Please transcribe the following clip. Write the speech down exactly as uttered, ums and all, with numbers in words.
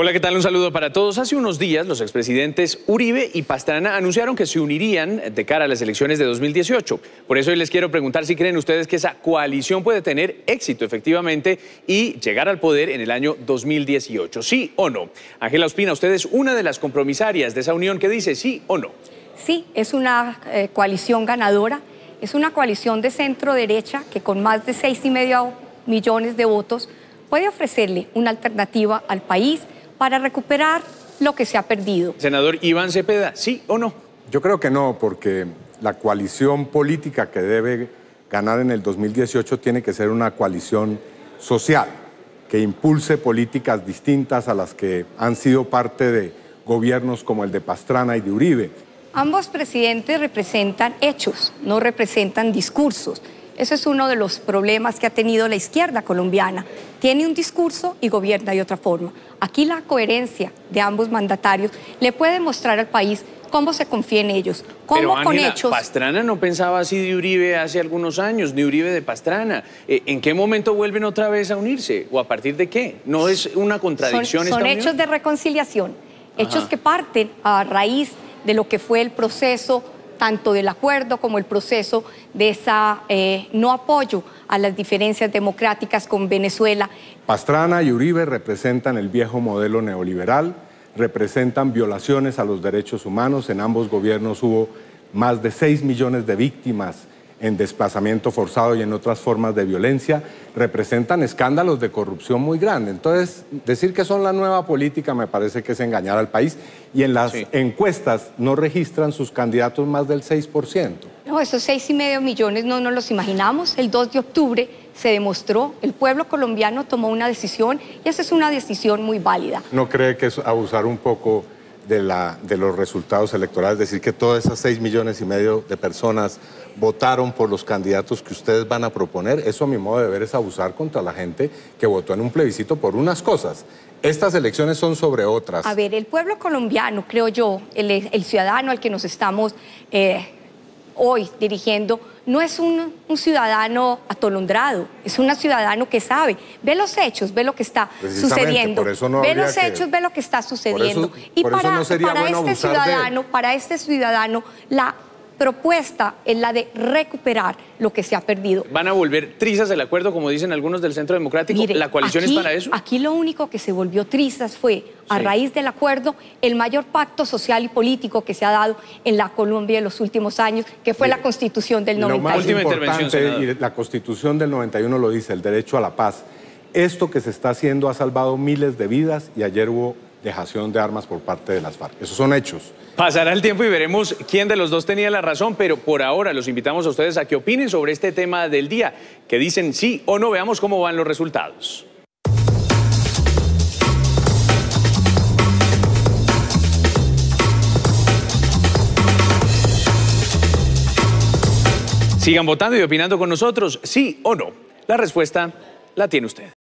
Hola, ¿qué tal? Un saludo para todos. Hace unos días, los expresidentes Uribe y Pastrana anunciaron que se unirían de cara a las elecciones de dos mil dieciocho. Por eso hoy les quiero preguntar si creen ustedes que esa coalición puede tener éxito efectivamente y llegar al poder en el año dos mil dieciocho. ¿Sí o no? Ángela Ospina, usted es una de las compromisarias de esa unión que dice sí o no. Sí, es una eh, coalición ganadora. Es una coalición de centro-derecha que con más de seis y medio millones de votos puede ofrecerle una alternativa al país para recuperar lo que se ha perdido. Senador Iván Cepeda, ¿sí o no? Yo creo que no, porque la coalición política que debe ganar en el dos mil dieciocho tiene que ser una coalición social, que impulse políticas distintas a las que han sido parte de gobiernos como el de Pastrana y de Uribe. Ambos presidentes representan hechos, no representan discursos. Ese es uno de los problemas que ha tenido la izquierda colombiana. Tiene un discurso y gobierna de otra forma. Aquí la coherencia de ambos mandatarios le puede mostrar al país cómo se confía en ellos, cómo Pero, con Ángela, hechos... Pastrana no pensaba así de Uribe hace algunos años, ni Uribe de Pastrana. ¿En qué momento vuelven otra vez a unirse? ¿O a partir de qué? ¿No es una contradicción Son, son esta hechos unión? de reconciliación, hechos Ajá. que parten a raíz de lo que fue el proceso tanto del acuerdo como el proceso de esa eh, no apoyo a las diferencias democráticas con Venezuela. Pastrana y Uribe representan el viejo modelo neoliberal, representan violaciones a los derechos humanos. En ambos gobiernos hubo más de seis millones de víctimas en desplazamiento forzado y en otras formas de violencia, representan escándalos de corrupción muy grandes. Entonces, decir que son la nueva política me parece que es engañar al país, y en las sí. encuestas no registran sus candidatos más del seis por ciento. No, esos seis y medio millones no nos los imaginamos. El dos de octubre se demostró, el pueblo colombiano tomó una decisión y esa es una decisión muy válida. ¿No cree que es abusar un poco de, la, de los resultados electorales, decir que todas esas seis millones y medio de personas votaron por los candidatos que ustedes van a proponer? Eso, a mi modo de ver, es abusar contra la gente que votó en un plebiscito por unas cosas. Estas elecciones son sobre otras. A ver, el pueblo colombiano, creo yo, el, el ciudadano al que nos estamos eh, hoy dirigiendo, no es un, un ciudadano atolondrado, es un ciudadano que sabe, ve los hechos, ve lo que está sucediendo, por eso no ve los que... hechos, ve lo que está sucediendo. Por eso, y por para, eso no sería para bueno este ciudadano, de... para este ciudadano, la propuesta es la de recuperar lo que se ha perdido. ¿Van a volver trizas el acuerdo, como dicen algunos del Centro Democrático? Mire, ¿La coalición aquí, es para eso? Aquí lo único que se volvió trizas fue, a sí. raíz del acuerdo, el mayor pacto social y político que se ha dado en la Colombia en los últimos años, que fue Mire, la Constitución del noventa y uno. Lo más Última importante, y la Constitución del noventa y uno lo dice, el derecho a la paz. Esto que se está haciendo ha salvado miles de vidas y ayer hubo dejación de armas por parte de las FARC. Esos son hechos. Pasará el tiempo y veremos quién de los dos tenía la razón, pero por ahora los invitamos a ustedes a que opinen sobre este tema del día, que dicen sí o no. Veamos cómo van los resultados. Sigan votando y opinando con nosotros, sí o no. La respuesta la tiene usted.